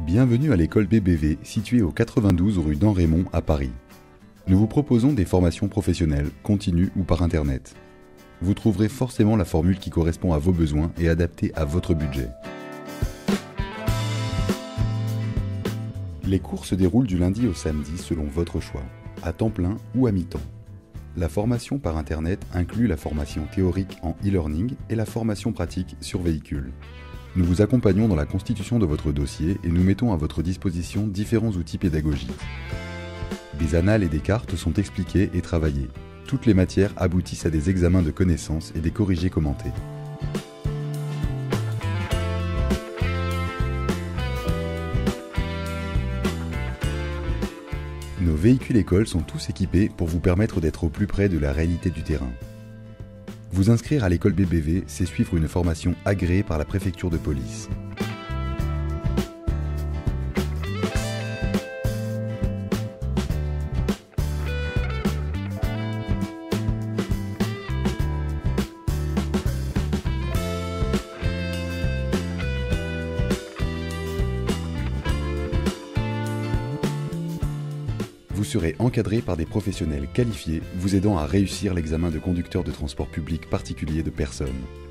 Bienvenue à l'école BBV, située au 92 rue d'En-Raymond à Paris. Nous vous proposons des formations professionnelles, continues ou par Internet. Vous trouverez forcément la formule qui correspond à vos besoins et adaptée à votre budget. Les cours se déroulent du lundi au samedi selon votre choix, à temps plein ou à mi-temps. La formation par Internet inclut la formation théorique en e-learning et la formation pratique sur véhicule. Nous vous accompagnons dans la constitution de votre dossier et nous mettons à votre disposition différents outils pédagogiques. Des annales et des cartes sont expliquées et travaillées. Toutes les matières aboutissent à des examens de connaissances et des corrigés commentés. Nos véhicules écoles sont tous équipés pour vous permettre d'être au plus près de la réalité du terrain. Vous inscrire à l'école BBV, c'est suivre une formation agréée par la préfecture de police. Vous serez encadré par des professionnels qualifiés vous aidant à réussir l'examen de conducteur de transport public particulier de personnes.